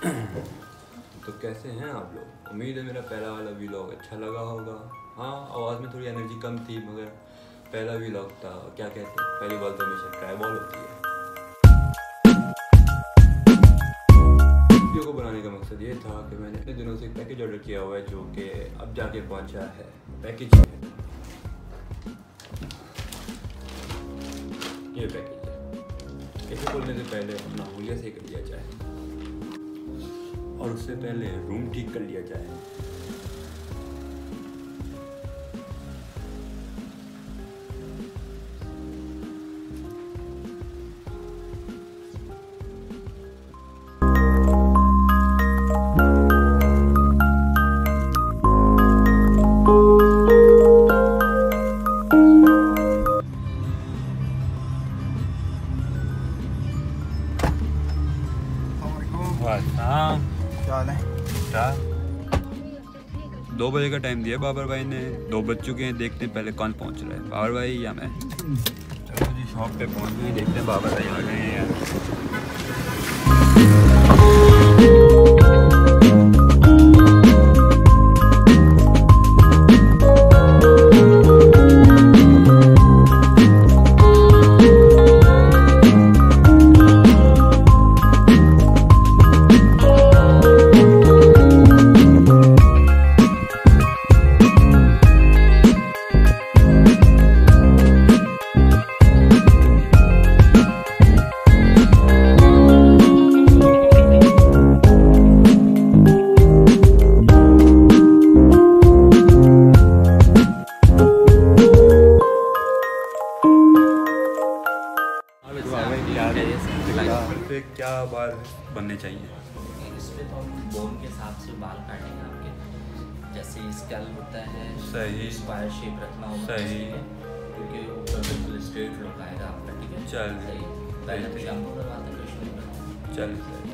तो कैसे हैं आप लोग? उम्मीद है मेरा पहला वाला व्लॉग अच्छा लगा होगा। हाँ, आवाज़ में थोड़ी एनर्जी कम थी, मगर पहला व्लॉग था, क्या कहते हैं, पहली बार तो हमेशा ट्राई बॉल होती है। वीडियो को बनाने का मकसद ये था कि मैंने इतने दिनों से एक पैकेज ऑर्डर किया हुआ है जो कि अब जाके पहुंचा है। पैकेज है, ये पैकेज है। इसे खोलने से पहले अपना हुलिया सही कर लिया जाए और उससे पहले रूम ठीक कर लिया जाए। क्या हाल है? 2 बजे का टाइम दिया बाबर भाई ने, 2 बज चुके हैं। देखते हैं पहले कौन पहुंच रहा है, बाबर भाई या मैं। चलो जी, शॉप पे पहुंच गए, देखते हैं बाबर भाई आ गए हैं यार। क्या बाल बनने चाहिए? इस पे तो हम बोन के हिसाब से बाल काटेंगे आपके, जैसे स्कैल होता है सही, स्क्वायर शेप रखना होगा सही, क्योंकि ऊपर बिल्कुल स्ट्रेट लुक आएगा आपका। ठीक है, चल सही। पहले हम शैम्पू करवाते हैं, फिर शेव करवाते हैं। चल सही।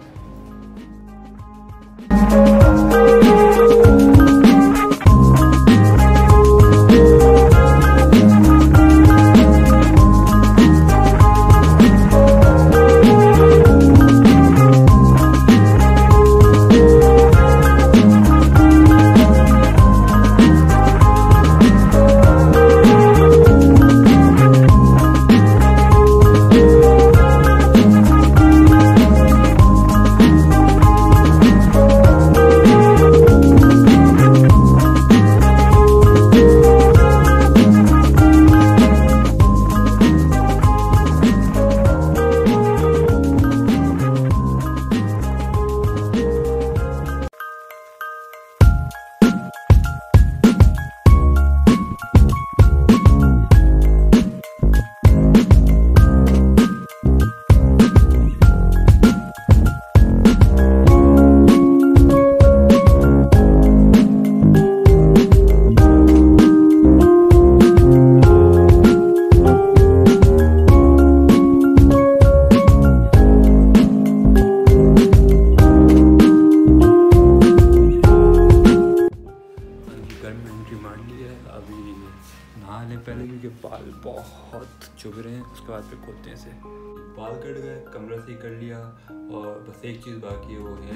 अभी नहा लें पहले, क्योंकि बाल बहुत चुभ रहे हैं। उसके बाद फिर खोलते हैं इसे। बाल कट गए, कमरा सही कर लिया, और बस एक चीज़ बाकी है, वो है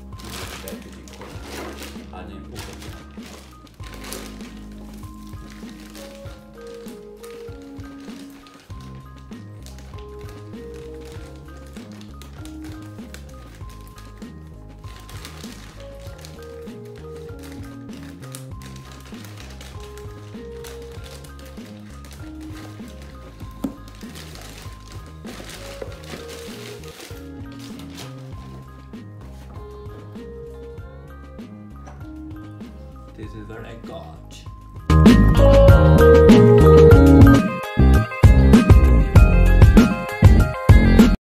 पैकेजिंग खोलना। आज ऊपर this is what I got.